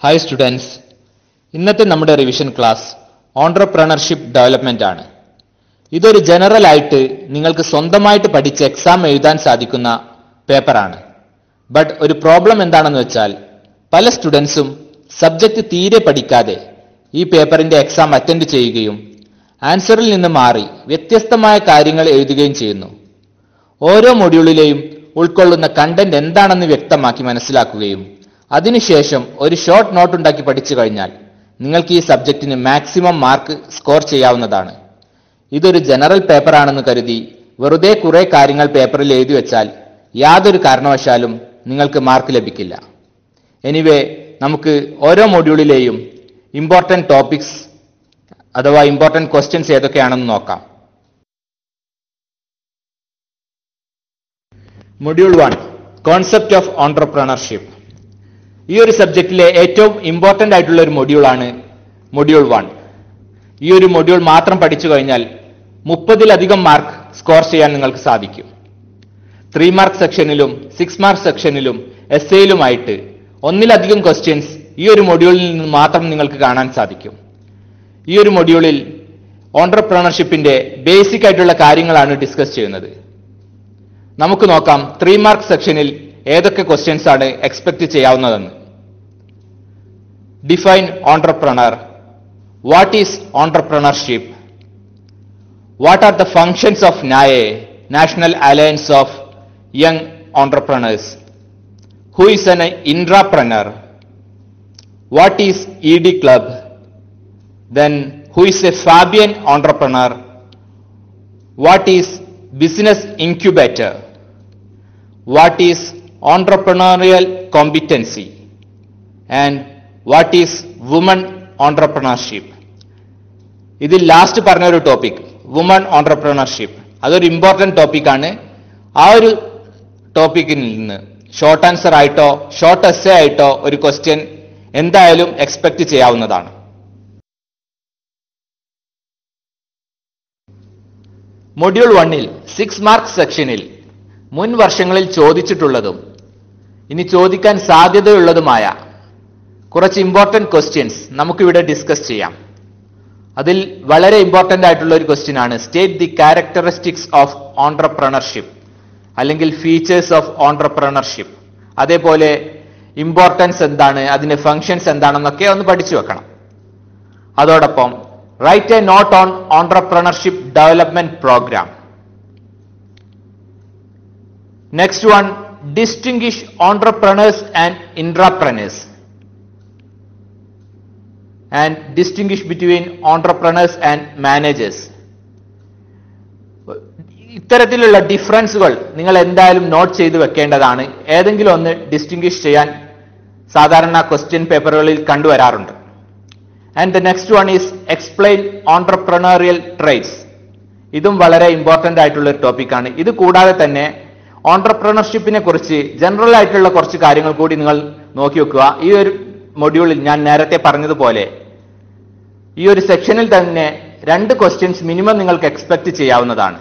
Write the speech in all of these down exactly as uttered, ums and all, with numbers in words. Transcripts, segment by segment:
Hi students, ഇന്നത്തെ നമ്മുടെ revision class entrepreneurship development ആണ്. ഇതൊരു ജനറൽ ആയിട്ട് നിങ്ങൾക്ക് സ്വന്തമായിട്ട് പഠിച്ച് എക്സാം എഴുതാൻ സാധിക്കുന്ന പേപ്പറാണ്. ബട്ട് ഒരു പ്രോബ്ലം എന്താണെന്ന് വെച്ചാൽ പല സ്റ്റുഡൻസും സബ്ജക്റ്റ് തീരെ പഠിക്കാതെ ഈ പേപ്പറിന്റെ എക്സാം അറ്റൻഡ് ചെയ്യുകയും ആൻസറിൽ നിന്ന് മാറി വ്യത്യസ്തമായ കാര്യങ്ങൾ എഴുതുകയും ചെയ്യുന്നു. ഓരോ മൊഡ്യൂളിലെയും ഉൾക്കൊള്ളുന്ന കണ്ടന്റ് എന്താണെന്ന് വ്യക്തമാക്കി മനസ്സിലാക്കുകയും അതിനുശേഷം ഒരു ഷോർട്ട് നോട്ട് ഉണ്ടാക്കി പഠിച്ചു കഴിഞ്ഞാൽ നിങ്ങൾക്ക് ഈ സബ്ജക്റ്റിന് മാക്സിമം മാർക്ക് സ്കോർ ചെയ്യാവുന്നതാണ്. ഇതൊരു ജനറൽ പേപ്പർ ആണെന്ന് കരുതി വെറുതെ കുറെ കാര്യങ്ങൾ പേപ്പറിൽ എഴുതി വെച്ചാൽ യാതൊരു കാരണവശാലും നിങ്ങൾക്ക് മാർക്ക് ലഭിക്കില്ല. എനിവേ, നമുക്ക് ഓരോ മൊഡ്യൂളിലെയും ഇമ്പോർട്ടന്റ് ടോപ്പിക്സ് അഥവാ ഇമ്പോർട്ടന്റ് ക്വസ്റ്റ്യൻസ് ഏതൊക്കെയാണെന്ന് നോക്കാം. Module one, concept of entrepreneurship. ഈ ഒരു സബ്ജക്റ്റിലെ ഏറ്റവും ഇമ്പോർട്ടന്റ് ആയിട്ടുള്ള ഒരു മൊഡ്യൂളാണ് മൊഡ്യൂൾ വൺ. ഈ ഒരു മൊഡ്യൂൾ മാത്രം പഠിച്ചു കഴിഞ്ഞാൽ മുപ്പതിലധികം മാർക്ക് സ്കോർ ചെയ്യാൻ നിങ്ങൾക്ക് സാധിക്കും. ത്രീ മാർക്ക് സെക്ഷനിലും സിക്സ് മാർക്ക് സെക്ഷനിലും എസ് എയിലുമായിട്ട് ഒന്നിലധികം ക്വസ്റ്റ്യൻസ് ഈ ഒരു മൊഡ്യൂളിൽ നിന്ന് മാത്രം നിങ്ങൾക്ക് കാണാൻ സാധിക്കും. ഈ ഒരു മൊഡ്യൂളിൽ ഓൺട്രപ്രണർഷിപ്പിന്റെ ബേസിക് ആയിട്ടുള്ള കാര്യങ്ങളാണ് ഡിസ്കസ് ചെയ്യുന്നത്. നമുക്ക് നോക്കാം ത്രീ മാർക്ക് സെക്ഷനിൽ ഏതൊക്കെ ക്വസ്റ്റ്യൻസ് ആണ് എക്സ്പെക്ട് ചെയ്യാവുന്നതെന്ന്. Define entrepreneur. What is entrepreneurship? What are the functions of NAYE, national alliance of young entrepreneurs? Who is an intrapreneur? What is E D club? Then who is a Fabian entrepreneur? What is business incubator? What is entrepreneurial competency? And what is women entrepreneurship? ഇതിൽ last പറഞ്ഞ ഒരു topic women entrepreneurship, അതൊരു important ടോപ്പിക്കാണ്. ആ ഒരു ടോപ്പിക്കിൽ നിന്ന് short answer ആയിട്ടോ ഷോർട്ട് എസ്സേ ആയിട്ടോ ഒരു ക്വസ്റ്റ്യൻ എന്തായാലും എക്സ്പെക്ട് ചെയ്യാവുന്നതാണ്. മൊഡ്യൂൾ വണ്ണിൽ സിക്സ് മാർക്ക് സെക്ഷനിൽ മുൻ വർഷങ്ങളിൽ ചോദിച്ചിട്ടുള്ളതും ഇനി ചോദിക്കാൻ സാധ്യതയുള്ളതുമായ കുറച്ച് ഇമ്പോർട്ടന്റ് ക്വസ്റ്റ്യൻസ് നമുക്കിവിടെ ഡിസ്കസ് ചെയ്യാം. അതിൽ വളരെ ഇമ്പോർട്ടന്റ് ആയിട്ടുള്ള ഒരു ക്വസ്റ്റ്യൻ ആണ് state the characteristics of entrepreneurship അല്ലെങ്കിൽ ഫീച്ചേഴ്സ് ഓഫ് ഓൺട്രപ്രണർഷിപ്പ്. അതേപോലെ ഇമ്പോർട്ടൻസ് എന്താണ്, അതിന്റെ ഫങ്ഷൻസ് എന്താണെന്നൊക്കെ ഒന്ന് പഠിച്ചു വെക്കണം. അതോടൊപ്പം write a note on entrepreneurship development programme. Next one, distinguish entrepreneurs and intrapreneurs and distinguish between entrepreneurs and managers. ഇത്തരത്തിലുള്ള ഡിഫറൻസുകൾ നിങ്ങൾ എന്തായാലും നോട്ട് ചെയ്ത് വെക്കേണ്ടതാണ്. ഏതെങ്കിലും ഒന്ന് ഡിസ്റ്റിംഗ്വിഷ് ചെയ്യാൻ സാധാരണ ക്വസ്റ്റ്യൻ പേപ്പറുകളിൽ കണ്ടുവരാറുണ്ട്. And the next one is explain entrepreneurial traits. ഇതും വളരെ ഇമ്പോർട്ടന്റ് ആയിട്ടുള്ള ഒരു ടോപ്പിക്കാണ്. ഇത് കൂടാതെ തന്നെ ഓൺട്രപ്രണർഷിപ്പിനെ കുറിച്ച് ജനറൽ ആയിട്ടുള്ള കുറച്ച് കാര്യങ്ങൾ കൂടി നിങ്ങൾ നോക്കി വെക്കുക. ഈ ഒരു മൊഡ്യൂളിൽ ഞാൻ നേരത്തെ പറഞ്ഞതുപോലെ ഈ ഒരു സെക്ഷനിൽ തന്നെ രണ്ട് ക്വസ്റ്റ്യൻസ് മിനിമം നിങ്ങൾക്ക് എക്സ്പെക്ട് ചെയ്യാവുന്നതാണ്.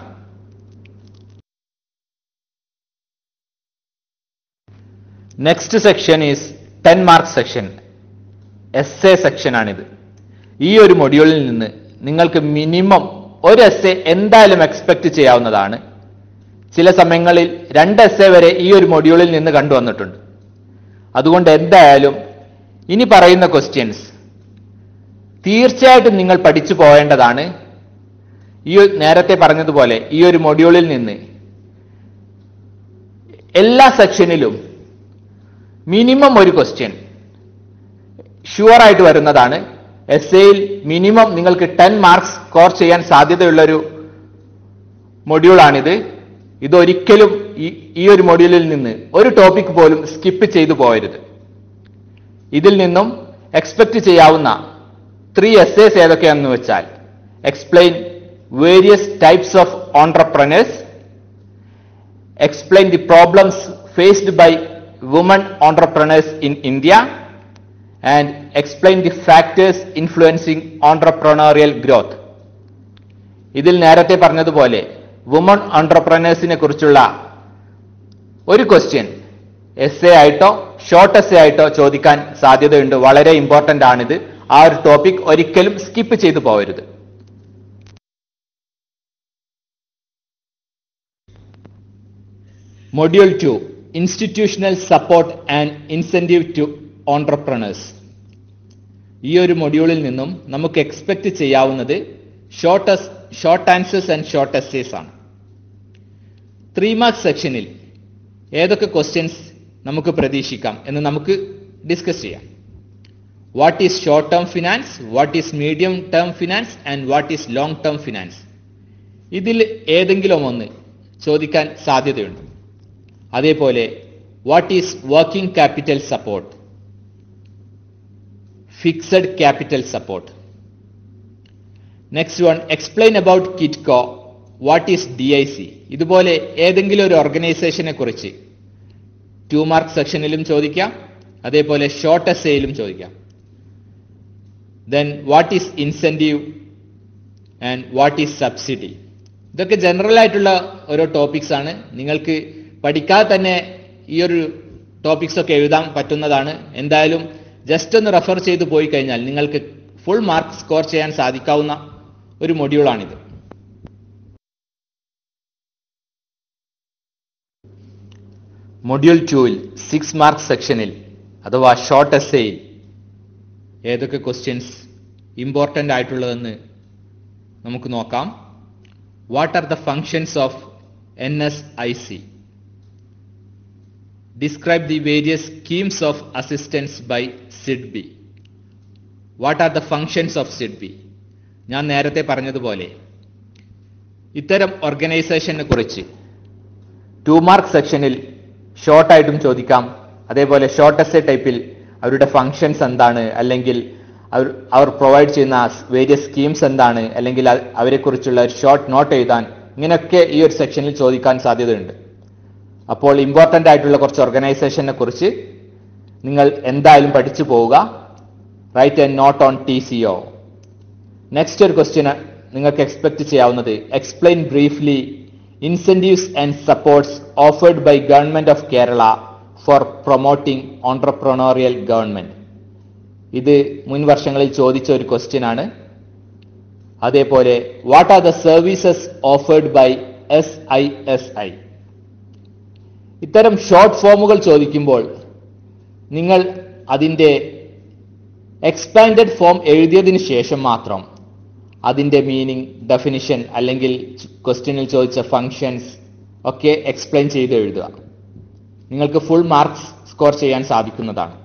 Next section is ten mark section, S A section ആണിത്. ഈ ഒരു മൊഡ്യൂളിൽ നിന്ന് നിങ്ങൾക്ക് മിനിമം ഒരു എസ് എ എന്തായാലും എക്സ്പെക്ട് ചെയ്യാവുന്നതാണ്. ചില സമയങ്ങളിൽ രണ്ട് എസ് എ വരെ ഈ ഒരു മൊഡ്യൂളിൽ നിന്ന് കണ്ടുവന്നിട്ടുണ്ട്. അതുകൊണ്ട് എന്തായാലും ഇനി പറയുന്ന ക്വസ്റ്റ്യൻസ് തീർച്ചയായിട്ടും നിങ്ങൾ പഠിച്ചു പോകേണ്ടതാണ്. ഈ നേരത്തെ പറഞ്ഞതുപോലെ ഈ ഒരു മൊഡ്യൂളിൽ നിന്ന് എല്ലാ സെക്ഷനിലും മിനിമം ഒരു ക്വസ്റ്റ്യൻ ഷുവർ ആയിട്ട് വരുന്നതാണ്. എസ് എയിൽ മിനിമം നിങ്ങൾക്ക് ടെൻ മാർക്സ് സ്കോർ ചെയ്യാൻ സാധ്യതയുള്ളൊരു മൊഡ്യൂളാണിത്. ഇതൊരിക്കലും ഈ ഒരു മൊഡ്യൂളിൽ നിന്ന് ഒരു ടോപ്പിക് പോലും സ്കിപ്പ് ചെയ്തു പോകരുത്. ഇതിൽ നിന്നും എക്സ്പെക്ട് ചെയ്യാവുന്ന ത്രീ എസ്സേസ് ഏതൊക്കെയാണെന്ന് വെച്ചാൽ explain various types of entrepreneurs, explain the problems faced by women entrepreneurs in India and explain the factors influencing entrepreneurial growth. ഇതിൽ നേരത്തെ പറഞ്ഞതുപോലെ വുമൺ ഓൺട്രപ്രണേഴ്സിനെ കുറിച്ചുള്ള ഒരു ക്വസ്റ്റ്യൻ എസ് എ ആയിട്ടോ ഷോർട്ട് എസ് എ ആയിട്ടോ ചോദിക്കാൻ സാധ്യതയുണ്ട്. വളരെ ഇമ്പോർട്ടന്റ് ആണിത്. ആ ഒരു ടോപ്പിക് ഒരിക്കലും സ്കിപ്പ് ചെയ്തു പോകരുത്. Module two, institutional support and incentive to entrepreneurs. ഈ ഒരു മൊഡ്യൂളിൽ നിന്നും നമുക്ക് എക്സ്പെക്ട് ചെയ്യാവുന്നത് short short answers and short essays ആണ്. ത്രീ മാർക്ക് സെക്ഷനിൽ ഏതൊക്കെ ക്വസ്റ്റ്യൻസ് നമുക്ക് പ്രതീക്ഷിക്കാം എന്ന് നമുക്ക് ഡിസ്കസ് ചെയ്യാം. What is short term finance, what is medium term finance and what is long term finance. ഇതിൽ ഏതെങ്കിലും ഒന്ന് ചോദിക്കാൻ സാധ്യതയുണ്ട്. അതേപോലെ what is working capital support, fixed capital support. Next one, explain about KITCO, what is D I C. ഇതുപോലെ ഏതെങ്കിലും ഒരു ഓർഗനൈസേഷനെ കുറിച്ച് ടു മാർക്ക് സെക്ഷനിലും ചോദിക്കാം, അതേപോലെ ഷോർട്ട് എസ്സേയിലും ചോദിക്കാം. Then what is incentive and what is subsidy. ഇതൊക്കെ ജനറൽ ആയിട്ടുള്ള ഓരോ ടോപ്പിക്സ് ആണ്. നിങ്ങൾക്ക് പഠിക്കാതെ തന്നെ ഈ ഒരു ടോപ്പിക്സ് ഒക്കെ എഴുതാൻ പറ്റുന്നതാണ്. എന്തായാലും ജസ്റ്റ് ഒന്ന് റെഫർ ചെയ്ത് പോയി കഴിഞ്ഞാൽ നിങ്ങൾക്ക് ഫുൾ മാർക്ക് സ്കോർ ചെയ്യാൻ സാധിക്കാവുന്ന ഒരു മൊഡ്യൂളാണിത്. മൊഡ്യൂൾ ടൂവിൽ സിക്സ് മാർക്ക് സെക്ഷനിൽ അഥവാ ഷോർട്ട് എസ്സേയിൽ ഏതൊക്കെ ക്വസ്റ്റ്യൻസ് ഇമ്പോർട്ടൻ്റ് ആയിട്ടുള്ളതെന്ന് നമുക്ക് നോക്കാം. What are the functions of N S I C? Describe the various schemes of assistance by SIDBI. What are the functions of SIDBI? ഞാൻ നേരത്തെ പറഞ്ഞതുപോലെ ഇത്തരം ഓർഗനൈസേഷനെ കുറിച്ച് ടു മാർക്ക് സെക്ഷനിൽ ഷോർട്ടായിട്ടും ചോദിക്കാം. അതേപോലെ ഷോർട്ട് എസ്സേ ടൈപ്പിൽ അവരുടെ ഫങ്ഷൻസ് എന്താണ്, അല്ലെങ്കിൽ അവർ അവർ പ്രൊവൈഡ് ചെയ്യുന്ന വേരിയസ് സ്കീംസ് എന്താണ്, അല്ലെങ്കിൽ അവരെക്കുറിച്ചുള്ള ഒരു ഷോർട്ട് നോട്ട് എഴുതാൻ, ഇങ്ങനെയൊക്കെ ഈ ഒരു സെക്ഷനിൽ ചോദിക്കാൻ സാധ്യതയുണ്ട്. അപ്പോൾ ഇമ്പോർട്ടൻ്റ് ആയിട്ടുള്ള കുറച്ച് ഓർഗനൈസേഷനെ കുറിച്ച് നിങ്ങൾ എന്തായാലും പഠിച്ചു പോവുക. Write a note on T C O. Next ഒരു ക്വസ്റ്റ്യൻ നിങ്ങൾക്ക് എക്സ്പെക്ട് ചെയ്യാവുന്നത്, explain briefly incentives and supports offered by government of Kerala for promoting entrepreneurial government. ഇത് മുൻ വർഷങ്ങളിൽ ചോദിച്ച ഒരു ക്വസ്റ്റ്യൻ ആണ്. അതേപോലെ what are the services offered by S I S I. ഇത്തരം ഷോർട്ട് ഫോമുകൾ ചോദിക്കുമ്പോൾ നിങ്ങൾ അതിൻ്റെ എക്സ്പാൻഡഡ് ഫോം എഴുതിയതിനു ശേഷം മാത്രം അതിൻ്റെ മീനിങ്, ഡെഫിനിഷൻ അല്ലെങ്കിൽ ക്വസ്റ്റ്യനിൽ ചോദിച്ച ഫങ്ഷൻസ് ഒക്കെ എക്സ്പ്ലെയിൻ ചെയ്ത് എഴുതുക. നിങ്ങൾക്ക് ഫുൾ മാർക്സ് സ്കോർ ചെയ്യാൻ സാധിക്കുന്നതാണ്.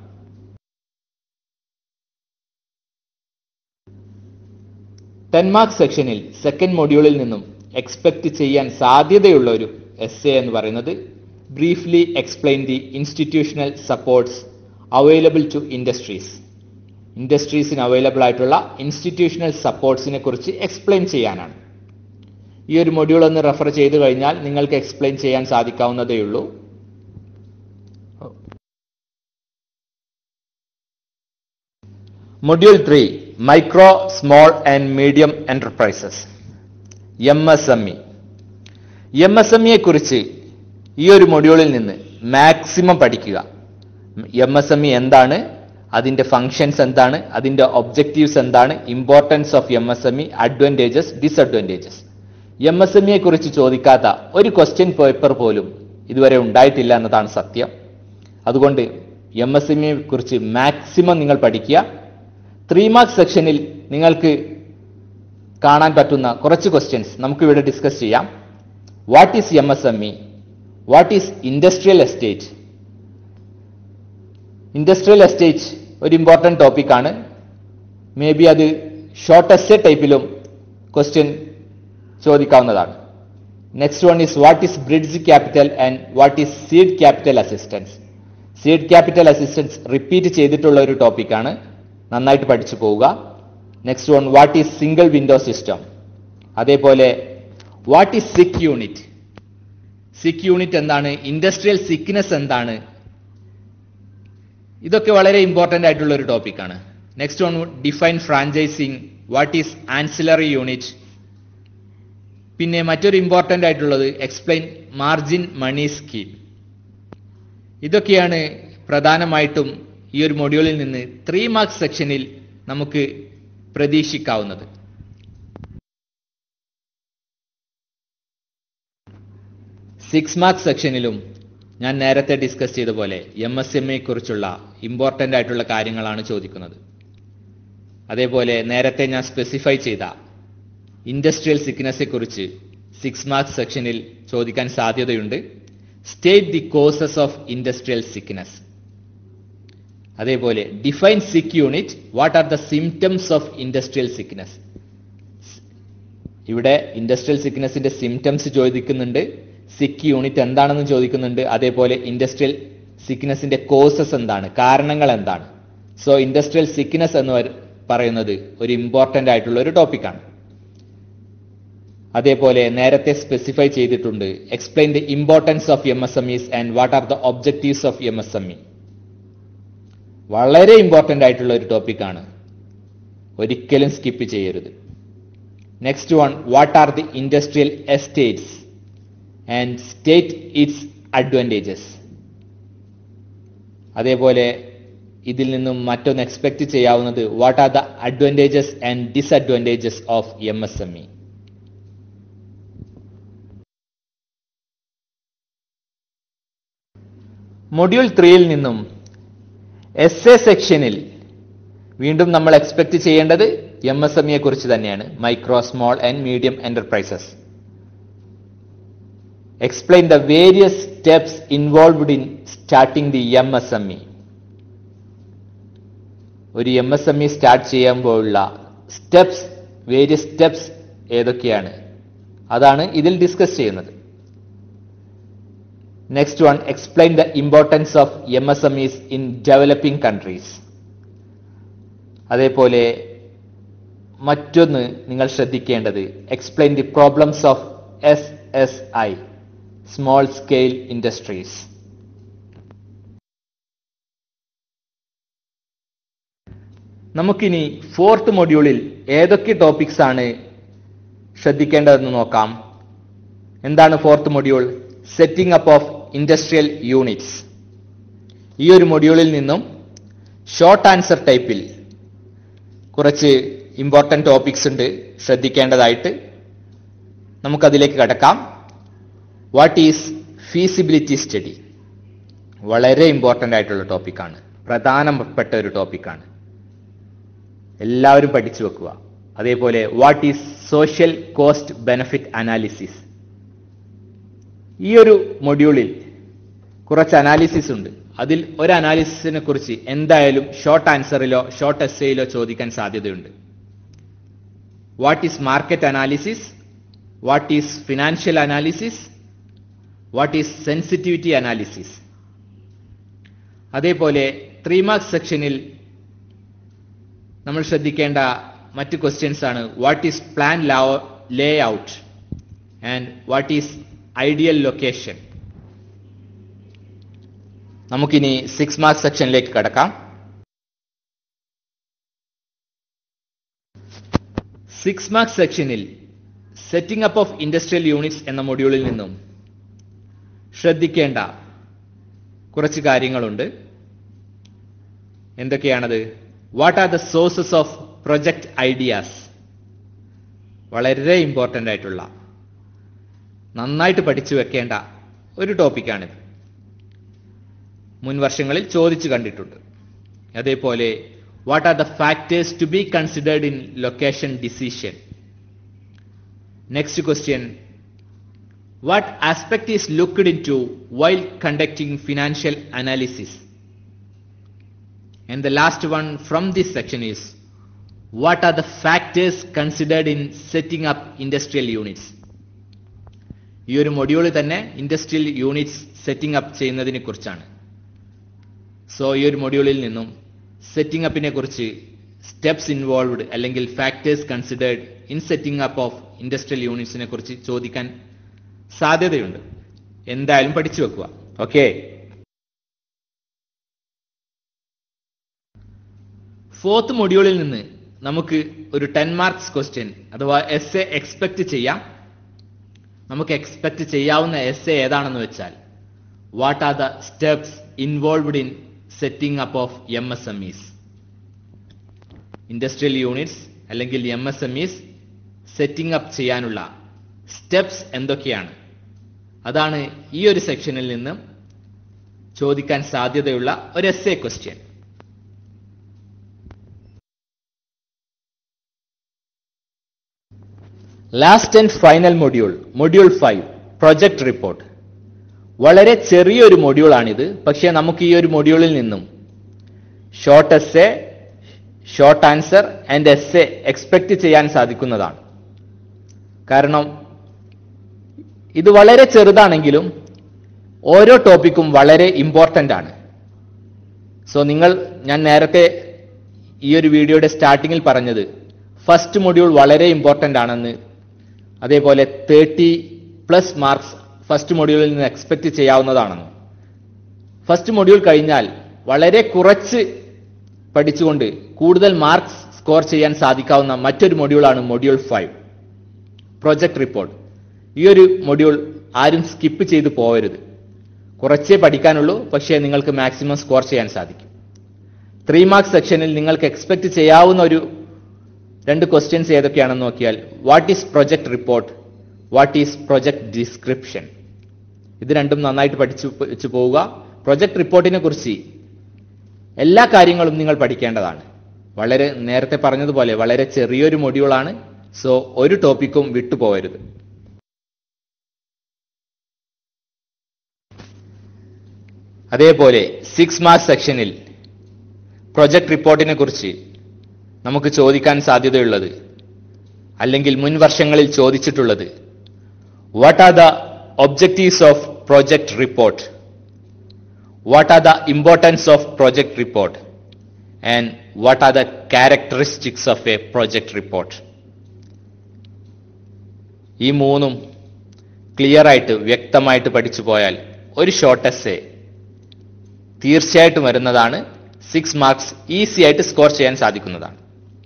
ടെൻ മാർക്ക് സെക്ഷനിൽ സെക്കൻഡ് മൊഡ്യൂളിൽ നിന്നും എക്സ്പെക്ട് ചെയ്യാൻ സാധ്യതയുള്ള ഒരു എസ്സേ എന്ന് പറയുന്നത് briefly explain the institutional supports available to industries. ഇൻഡസ്ട്രീസിന് അവൈലബിൾ ആയിട്ടുള്ള ഇൻസ്റ്റിറ്റ്യൂഷണൽ സപ്പോർട്ട്സിനെ കുറിച്ച് എക്സ്പ്ലെയിൻ ചെയ്യാനാണ്. ഈ ഒരു മൊഡ്യൂൾ ഒന്ന് റെഫർ ചെയ്തു കഴിഞ്ഞാൽ നിങ്ങൾക്ക് എക്സ്പ്ലെയിൻ ചെയ്യാൻ സാധിക്കാവുന്നതേ ഉള്ളൂ. Module three, micro small and medium enterprises, M S M E. M S M ഇയെ കുറിച്ച് ഈ ഒരു മൊഡ്യൂളിൽ നിന്ന് മാക്സിമം പഠിക്കുക. എം എസ് എം ഇ എന്താണ്, അതിന്റെ ഫങ്ഷൻസ് എന്താണ്, അതിന്റെ ഒബ്ജക്റ്റീവ്സ് എന്താണ്, importance of M S M E, advantages, disadvantages. M S M ഇയെ കുറിച്ച് ചോദിക്കാത്ത ഒരു ക്വസ്റ്റ്യൻ പേപ്പർ പോലും ഇതുവരെ ഉണ്ടായിട്ടില്ല എന്നതാണ് സത്യം. അതുകൊണ്ട് എം എസ് എം ഇയെ കുറിച്ച് മാക്സിമം നിങ്ങൾ പഠിക്കുക. ത്രീ മാർക്ക് സെക്ഷനിൽ നിങ്ങൾക്ക് കാണാൻ പറ്റുന്ന കുറച്ച് ക്വസ്റ്റ്യൻസ് നമുക്കിവിടെ ഡിസ്കസ് ചെയ്യാം. What is M S M E? What is industrial estate? Industrial estate ഒരു ഇമ്പോർട്ടൻറ്റ് ടോപ്പിക്കാണ്. മേ ബി അത് ഷോർട്ട് എസ്സേ ടൈപ്പിലും ക്വസ്റ്റ്യൻ ചോദിക്കാവുന്നതാണ്. Next one is what is bridge capital and what is seed capital assistance. Seed capital assistance repeat ചെയ്തിട്ടുള്ള ഒരു ടോപ്പിക്കാണ്. നന്നായിട്ട് പഠിച്ചു പോവുക. Next one, what is single window system. അതേപോലെ what is sick unit. Sick unit എന്താണ്, industrial sickness എന്താണ്, ഇതൊക്കെ വളരെ ഇമ്പോർട്ടൻ്റ് ആയിട്ടുള്ള ഒരു ടോപ്പിക്കാണ്. Next one, define franchising, what is ancillary unit. പിന്നെ മറ്റൊരു ഇമ്പോർട്ടൻ്റ് ആയിട്ടുള്ളത് എക്സ്പ്ലെയിൻ മാർജിൻ മണി സ്കീം. ഇതൊക്കെയാണ് പ്രധാനമായിട്ടും ഈ ഒരു മൊഡ്യൂളിൽ നിന്ന് ത്രീ മാർക്സ് സെക്ഷനിൽ നമുക്ക് പ്രതീക്ഷിക്കാവുന്നത്. സിക്സ് മാർക്സ് സെക്ഷനിലും ഞാൻ നേരത്തെ ഡിസ്കസ് ചെയ്ത പോലെ എം എസ് എം ഇയെ കുറിച്ചുള്ള ഇമ്പോർട്ടൻ്റ് ആയിട്ടുള്ള കാര്യങ്ങളാണ് ചോദിക്കുന്നത്. അതേപോലെ നേരത്തെ ഞാൻ സ്പെസിഫൈ ചെയ്ത ഇൻഡസ്ട്രിയൽ സിക്നസിനെ കുറിച്ച് സിക്സ് മാർക്സ് സെക്ഷനിൽ ചോദിക്കാൻ സാധ്യതയുണ്ട്. State the causes of industrial sickness. അതേപോലെ define sick unit, what are the symptoms of industrial sickness. ഇവിടെ ഇൻഡസ്ട്രിയൽ സിക്നസിന്റെ സിംറ്റംസ് ചോദിക്കുന്നുണ്ട്, സിക്ക് യൂണിറ്റ് എന്താണെന്ന് ചോദിക്കുന്നുണ്ട്, അതേപോലെ ഇൻഡസ്ട്രിയൽ സിക്നസിന്റെ കോസസ് എന്താണ്, കാരണങ്ങൾ എന്താണ്. സോ ഇൻഡസ്ട്രിയൽ സിക്നസ് എന്ന് പറയുന്നത് ഒരു ഇമ്പോർട്ടൻ്റ് ആയിട്ടുള്ള ഒരു ടോപ്പിക്കാണ്. അതേപോലെ നേരത്തെ സ്പെസിഫൈ ചെയ്തിട്ടുണ്ട്, explain the importance of M S M Es and what are the objectives of M S M E. വളരെ ഇമ്പോർട്ടൻ്റ് ആയിട്ടുള്ള ഒരു ടോപ്പിക്കാണ്, ഒരിക്കലും സ്കിപ്പ് ചെയ്യരുത്. Next one, what are the industrial estates and state its advantages. അതേപോലെ ഇതിൽ നിന്നും മറ്റൊന്ന് എക്സ്പെക്ട് ചെയ്യാവുന്നത്, what are the advantages and disadvantages of M S M E. Module ത്രീയിൽ നിന്നും എസ് എ സെക്ഷനിൽ വീണ്ടും നമ്മൾ എക്സ്പെക്ട് ചെയ്യേണ്ടത് എം എസ് എം ഇയെ കുറിച്ച് തന്നെയാണ്. Micro, small and medium enterprises. Explain the various steps involved in starting the M S M E. ഒരു M S M E start ചെയ്യുമ്പോഴുള്ള സ്റ്റെപ്സ്, വേരിയസ് സ്റ്റെപ്സ് ഏതൊക്കെയാണ്, അതാണ് ഇതിൽ ഡിസ്കസ് ചെയ്യുന്നത്. Next one, explain the importance of M S M Es in developing countries. അതേപോലെ മറ്റൊന്ന് നിങ്ങൾ ശ്രദ്ധിക്കേണ്ടത്, explain the problems of S S I, small scale industries. നമുക്കിനി ഫോർത്ത് മൊഡ്യൂളിൽ ഏതൊക്കെ ടോപ്പിക്സ് ആണ് ശ്രദ്ധിക്കേണ്ടതെന്ന് നോക്കാം. എന്താണ് fourth module? Setting up of industrial units. ഈ ഒരു മൊഡ്യൂളിൽ നിന്നും ഷോർട്ട് ആൻസർ ടൈപ്പിൽ കുറച്ച് ഇമ്പോർട്ടൻ്റ് ടോപ്പിക്സ് ഉണ്ട് ശ്രദ്ധിക്കേണ്ടതായിട്ട്. നമുക്കതിലേക്ക് കടക്കാം. What is feasibility study? വളരെ ഇമ്പോർട്ടൻ്റ് ആയിട്ടുള്ള ടോപ്പിക്കാണ്, പ്രധാനപ്പെട്ട ഒരു ടോപ്പിക്കാണ്, എല്ലാവരും പഠിച്ചു വെക്കുക. അതേപോലെ what is social cost benefit analysis. ഈ ഒരു മൊഡ്യൂളിൽ കുറച്ച് അനാലിസിസ് ഉണ്ട്. അതിൽ ഒരു അനാലിസിസിനെ കുറിച്ച് എന്തായാലും ഷോർട്ട് ആൻസറിലോ ഷോർട്ട് എസ്സേയിലോ ചോദിക്കാൻ സാധ്യതയുണ്ട്. What is market analysis, what is financial analysis, what is sensitivity analysis. അതേപോലെ ത്രീ മാർക്സ് സെക്ഷനിൽ നമ്മൾ ശ്രദ്ധിക്കേണ്ട മറ്റ് ക്വസ്റ്റ്യൻസ് ആണ്, what is plan layout and what is ideal location. നമുക്കിനി സിക്സ് മാർക്സ് സെക്ഷനിലേക്ക് കടക്കാം. സിക്സ് മാർക്സ് സെക്ഷനിൽ setting up of industrial units എന്ന മൊഡ്യൂളിൽ നിന്നും ശ്രദ്ധിക്കേണ്ട കുറച്ച് കാര്യങ്ങളുണ്ട്. എന്തൊക്കെയാണത്? What are the sources of project ideas. വളരെ ഇമ്പോർട്ടൻ്റ് ആയിട്ടുള്ള, നന്നായിട്ട് പഠിച്ചു വെക്കേണ്ട ഒരു ടോപ്പിക്കാണിത്. മുൻ വർഷങ്ങളിൽ ചോദിച്ചു കണ്ടിട്ടുണ്ട്. അതേപോലെ what are the factors to be considered in location decision. Next question, what aspect is looked into while conducting financial analysis. And the last one from this section is, what are the factors considered in setting up industrial units. ഈ ഒരു മൊഡ്യൂളിൽ തന്നെ industrial units setting up ചെയ്യുന്നതിനെ കുറിച്ചാണ്. So ഈ ഒരു മൊഡ്യൂളിൽ നിന്നും സെറ്റിംഗ് അപ്പിനെ കുറിച്ച്, സ്റ്റെപ്സ് ഇൻവോൾവ്ഡ് അല്ലെങ്കിൽ factors considered in setting up of industrial യൂണിറ്റ്സിനെ കുറിച്ച് ചോദിക്കാൻ സാധ്യതയുണ്ട്. എന്തായാലും പഠിച്ചു വെക്കുക. ഓക്കെ. ഫോർത്ത് മൊഡ്യൂളിൽ നിന്ന് നമുക്ക് ഒരു ടെൻ മാർക്സ് ക്വസ്റ്റ്യൻ അഥവാ എസ് എ എക്സ്പെക്ട് ചെയ്യാം. നമുക്ക് എക്സ്പെക്ട് ചെയ്യാവുന്ന എസ് എ ഏതാണെന്ന് വെച്ചാൽ, what are the steps involved in setting up of M S M Es. Industrial units അല്ലെങ്കിൽ M S M Es setting up ചെയ്യാനുള്ള സ്റ്റെപ്സ് എന്തൊക്കെയാണ്? അതാണ് ഈ ഒരു സെക്ഷനിൽ നിന്ന് ചോദിക്കാൻ സാധ്യതയുള്ള ഒരു essay question. Last and final module, module five, project report. വളരെ ചെറിയൊരു മൊഡ്യൂളാണിത്. പക്ഷേ നമുക്ക് ഈ ഒരു മൊഡ്യൂളിൽ നിന്നും short essay, short answer and essay expect ചെയ്യാൻ സാധിക്കുന്നതാണ്. കാരണം ഇത് വളരെ ചെറുതാണെങ്കിലും ഓരോ ടോപ്പിക്കും വളരെ ഇമ്പോർട്ടൻ്റ് ആണ്. സോ നിങ്ങൾ, ഞാൻ നേരത്തെ ഈ ഒരു വീഡിയോയുടെ സ്റ്റാർട്ടിങ്ങിൽ പറഞ്ഞത് ഫസ്റ്റ് മൊഡ്യൂൾ വളരെ ഇമ്പോർട്ടൻ്റ് ആണെന്ന്, അതേപോലെ തേർട്ടി പ്ലസ് മാർക്സ് ഫസ്റ്റ് മൊഡ്യൂളിൽ നിന്ന് എക്സ്പെക്ട് ചെയ്യാവുന്നതാണെന്ന്. ഫസ്റ്റ് മൊഡ്യൂൾ കഴിഞ്ഞാൽ വളരെ കുറച്ച് പഠിച്ചുകൊണ്ട് കൂടുതൽ മാർക്സ് സ്കോർ ചെയ്യാൻ സാധിക്കാവുന്ന മറ്റൊരു മൊഡ്യൂളാണ് മൊഡ്യൂൾ ഫൈവ്, പ്രൊജക്ട് റിപ്പോർട്ട്. ഈ ഒരു മൊഡ്യൂൾ ആരും സ്കിപ്പ് ചെയ്ത് പോകരുത്. കുറച്ചേ പഠിക്കാനുള്ളൂ, പക്ഷേ നിങ്ങൾക്ക് മാക്സിമം സ്കോർ ചെയ്യാൻ സാധിക്കും. ത്രീ മാർക്സ് സെക്ഷനിൽ നിങ്ങൾക്ക് എക്സ്പെക്ട് ചെയ്യാവുന്ന ഒരു രണ്ട് ക്വസ്റ്റ്യൻസ് ഏതൊക്കെയാണെന്ന് നോക്കിയാൽ, what is project report, what is project description. ഇത് രണ്ടും നന്നായിട്ട് പഠിച്ചു വെച്ച് പോവുക. പ്രൊജക്ട് റിപ്പോർട്ടിനെ കുറിച്ച് എല്ലാ കാര്യങ്ങളും നിങ്ങൾ പഠിക്കേണ്ടതാണ്. വളരെ നേരത്തെ പറഞ്ഞതുപോലെ വളരെ ചെറിയൊരു മൊഡ്യൂളാണ്. സോ ഒരു ടോപ്പിക്കും വിട്ടുപോകരുത്. അതേപോലെ സിക്സ് മാർക്സ് സെക്ഷനിൽ പ്രൊജക്ട് റിപ്പോർട്ടിനെ കുറിച്ച് നമുക്ക് ചോദിക്കാൻ സാധ്യതയുള്ളത്, അല്ലെങ്കിൽ മുൻ വർഷങ്ങളിൽ ചോദിച്ചിട്ടുള്ളത്, what are the objectives of project report, what are the importance of project report, and what are the characteristics of a project report. ഈ മൂന്നും ക്ലിയർ ആയിട്ട് വ്യക്തമായിട്ട് പഠിച്ചു പോയാൽ ഒരു ഷോർട്ട് എസ്സേ തീർച്ചയായിട്ടും വരുന്നതാണ്. സിക്സ് മാർക്സ് ഈസി ആയിട്ട് സ്കോർ ചെയ്യാൻ സാധിക്കുന്നതാണ്.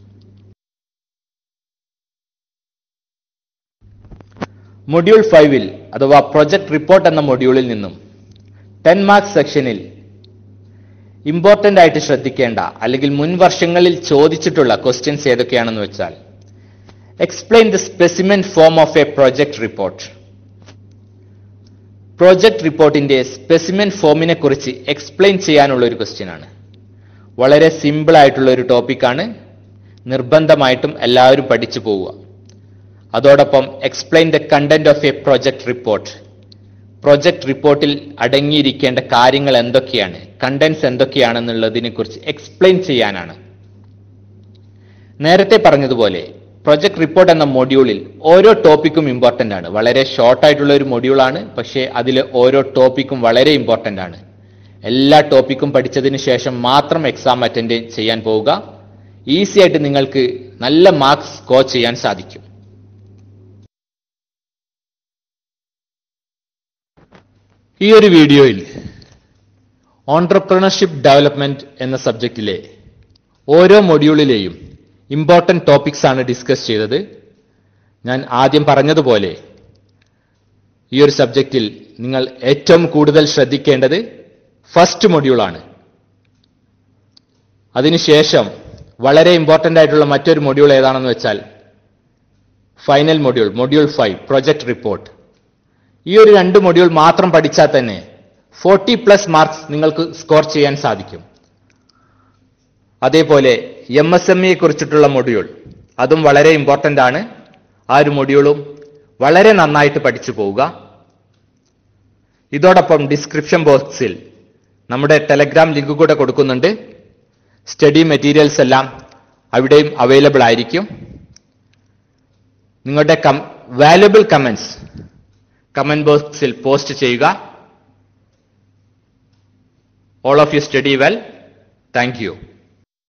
മൊഡ്യൂൾ ഫൈവിൽ അഥവാ പ്രൊജക്ട് റിപ്പോർട്ട് എന്ന മൊഡ്യൂളിൽ നിന്നും ടെൻ മാർക്സ് സെക്ഷനിൽ ഇമ്പോർട്ടൻ്റ് ആയിട്ട് ശ്രദ്ധിക്കേണ്ട അല്ലെങ്കിൽ മുൻ വർഷങ്ങളിൽ ചോദിച്ചിട്ടുള്ള ക്വസ്റ്റ്യൻസ് ഏതൊക്കെയാണെന്ന് വെച്ചാൽ, explain the specimen form of a project report. Project റിപ്പോർട്ടിന്റെ സ്പെസിമെൻ ഫോമിനെ കുറിച്ച് എക്സ്പ്ലെയിൻ ചെയ്യാനുള്ള ഒരു ക്വസ്റ്റ്യൻ ആണ്. വളരെ സിമ്പിൾ ആയിട്ടുള്ള ഒരു ടോപ്പിക്കാണ്. നിർബന്ധമായിട്ടും എല്ലാവരും പഠിച്ചു പോവുക. അതോടൊപ്പം explain the content of a project report. Project റിപ്പോർട്ടിൽ അടങ്ങിയിരിക്കേണ്ട കാര്യങ്ങൾ എന്തൊക്കെയാണ്, കണ്ടന്റ്സ് എന്തൊക്കെയാണെന്നുള്ളതിനെ കുറിച്ച് എക്സ്പ്ലെയിൻ ചെയ്യാനാണ്. നേരത്തെ പറഞ്ഞതുപോലെ പ്രൊജക്ട് റിപ്പോർട്ട് എന്ന മൊഡ്യൂളിൽ ഓരോ ടോപ്പിക്കും ഇമ്പോർട്ടൻ്റ് ആണ്. വളരെ ഷോർട്ട് ആയിട്ടുള്ള ഒരു മൊഡ്യൂളാണ്, പക്ഷേ അതിൽ ഓരോ ടോപ്പിക്കും വളരെ ഇമ്പോർട്ടൻ്റ് ആണ്. എല്ലാ ടോപ്പിക്കും പഠിച്ചതിന് ശേഷം മാത്രം എക്സാം അറ്റൻഡ് ചെയ്യാൻ പോവുക. ഈസി ആയിട്ട് നിങ്ങൾക്ക് നല്ല മാർക്സ് സ്കോർ ചെയ്യാൻ സാധിക്കും. ഈ ഒരു വീഡിയോയിൽ ഓൺട്രപ്രണർഷിപ്പ് ഡെവലപ്മെന്റ് എന്ന സബ്ജക്റ്റിലെ ഓരോ മൊഡ്യൂളിലെയും ഇമ്പോർട്ടന്റ് ടോപ്പിക്സ് ആണ് ഡിസ്കസ് ചെയ്തത്. ഞാൻ ആദ്യം പറഞ്ഞതുപോലെ ഈ ഒരു സബ്ജക്റ്റിൽ നിങ്ങൾ ഏറ്റവും കൂടുതൽ ശ്രദ്ധിക്കേണ്ടത് ഫസ്റ്റ് മൊഡ്യൂളാണ്. അതിനുശേഷം വളരെ ഇമ്പോർട്ടന്റ് ആയിട്ടുള്ള മറ്റൊരു മൊഡ്യൂൾ ഏതാണെന്ന് വെച്ചാൽ final module, module five, project report. ഈ ഒരു രണ്ട് മൊഡ്യൂൾ മാത്രം പഠിച്ചാൽ തന്നെ ഫോർട്ടി പ്ലസ് മാർക്സ് നിങ്ങൾക്ക് സ്കോർ ചെയ്യാൻ സാധിക്കും. അതേപോലെ എം എസ് എം ഇയെ കുറിച്ചിട്ടുള്ള മൊഡ്യൂൾ, അതും വളരെ ഇമ്പോർട്ടൻ്റ് ആണ്. ആ ഒരു മൊഡ്യൂളും വളരെ നന്നായിട്ട് പഠിച്ചു പോവുക. ഇതോടൊപ്പം ഡിസ്ക്രിപ്ഷൻ ബോക്സിൽ നമ്മുടെ ടെലഗ്രാം ലിങ്ക് കൂടെ കൊടുക്കുന്നുണ്ട്. സ്റ്റഡി മെറ്റീരിയൽസ് എല്ലാം അവിടെയും അവൈലബിൾ ആയിരിക്കും. നിങ്ങളുടെ വാല്യുബിൾ കമന്റ്സ് കമന്റ് ബോക്സിൽ പോസ്റ്റ് ചെയ്യുക. All of you study well. Thank U.